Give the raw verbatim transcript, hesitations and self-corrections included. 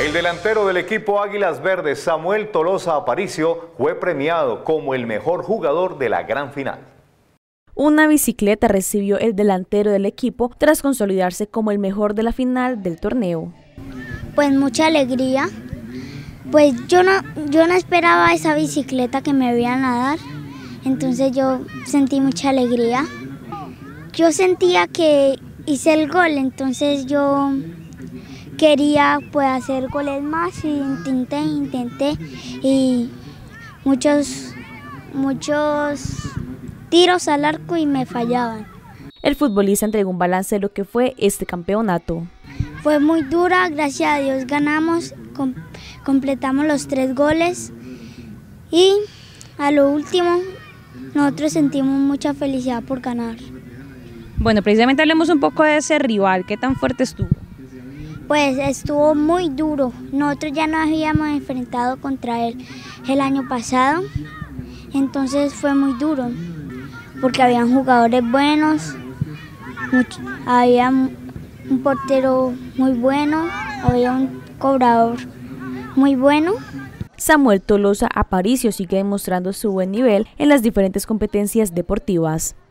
El delantero del equipo Águilas Verdes, Samuel Tolosa Aparicio, fue premiado como el mejor jugador de la gran final. Una bicicleta recibió el delantero del equipo tras consolidarse como el mejor de la final del torneo. Pues mucha alegría, pues yo no, yo no esperaba esa bicicleta que me iban a dar, entonces yo sentí mucha alegría. Yo sentía que hice el gol, entonces yo quería pues hacer goles más y intenté, intenté y muchos, muchos tiros al arco y me fallaban. El futbolista entregó un balance de lo que fue este campeonato. Fue muy dura, gracias a Dios ganamos, com completamos los tres goles y a lo último nosotros sentimos mucha felicidad por ganar. Bueno, precisamente hablemos un poco de ese rival, ¿qué tan fuerte estuvo? Pues estuvo muy duro, nosotros ya nos habíamos enfrentado contra él el año pasado, entonces fue muy duro, porque habían jugadores buenos, mucho, había un portero muy bueno, había un cobrador muy bueno. Samuel Tolosa Aparicio sigue demostrando su buen nivel en las diferentes competencias deportivas.